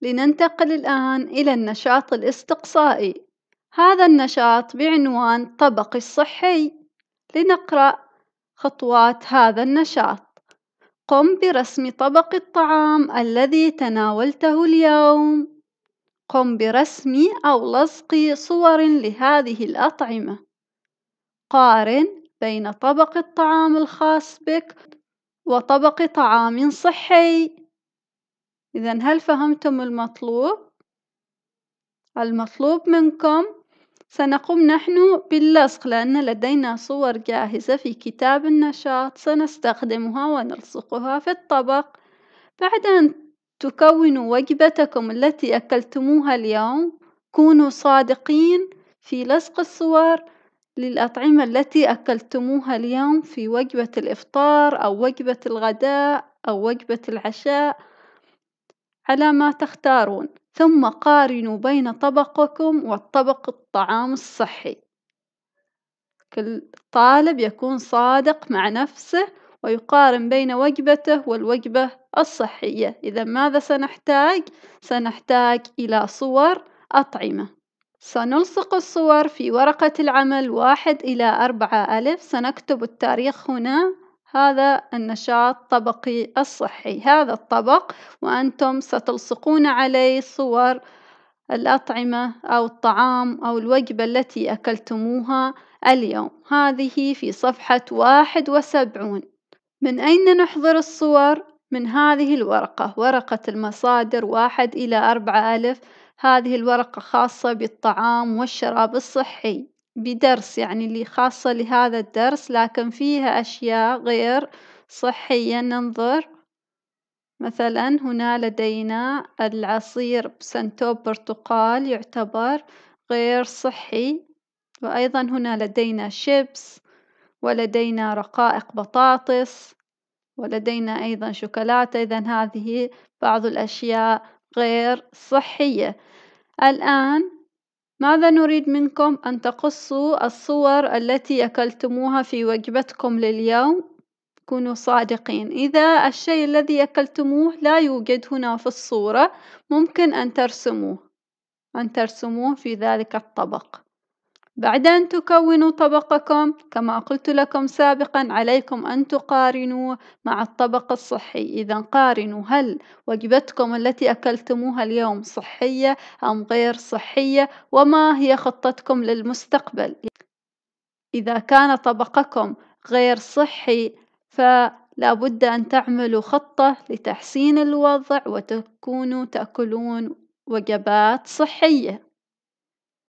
لننتقل الآن إلى النشاط الاستقصائي، هذا النشاط بعنوان طبقي الصحي. لنقرأ خطوات هذا النشاط. قم برسم طبق الطعام الذي تناولته اليوم. قم برسم أو لصق صور لهذه الأطعمة. قارن بين طبق الطعام الخاص بك وطبق طعام صحي. إذن هل فهمتم المطلوب؟ المطلوب منكم سنقوم نحن باللصق، لأن لدينا صور جاهزة في كتاب النشاط سنستخدمها ونلصقها في الطبق. بعد أن تكونوا وجبتكم التي أكلتموها اليوم، كونوا صادقين في لصق الصور للأطعمة التي أكلتموها اليوم في وجبة الإفطار أو وجبة الغداء أو وجبة العشاء على ما تختارون، ثم قارنوا بين طبقكم والطبق الطعام الصحي. كل طالب يكون صادق مع نفسه ويقارن بين وجبته والوجبة الصحية. إذا ماذا سنحتاج؟ سنحتاج إلى صور أطعمة. سنلصق الصور في ورقة العمل 1 إلى 4 ألف. سنكتب التاريخ هنا. هذا النشاط طبقي الصحي، هذا الطبق، وأنتم ستلصقون عليه صور الأطعمة أو الطعام أو الوجبة التي أكلتموها اليوم. هذه في صفحة 71. من أين نحضر الصور؟ من هذه الورقة، ورقة المصادر 1 إلى 4 ألف. هذه الورقة خاصة بالطعام والشراب الصحي، بدرس يعني اللي خاصة لهذا الدرس، لكن فيها أشياء غير صحية. ننظر مثلا هنا لدينا العصير بسنتوب برتقال يعتبر غير صحي، وأيضا هنا لدينا شيبس، ولدينا رقائق بطاطس، ولدينا أيضا شوكولاتة. إذن هذه بعض الأشياء غير صحية. الآن ماذا نريد منكم؟ أن تقصوا الصور التي أكلتموها في وجبتكم لليوم. كونوا صادقين. إذا الشيء الذي أكلتموه لا يوجد هنا في الصورة، ممكن أن ترسموه في ذلك الطبق. بعد أن تكونوا طبقكم كما قلت لكم سابقا، عليكم أن تقارنوا مع الطبق الصحي. إذا قارنوا هل وجبتكم التي أكلتموها اليوم صحية أم غير صحية، وما هي خطتكم للمستقبل. إذا كان طبقكم غير صحي فلا بد أن تعملوا خطة لتحسين الوضع وتكونوا تأكلون وجبات صحية.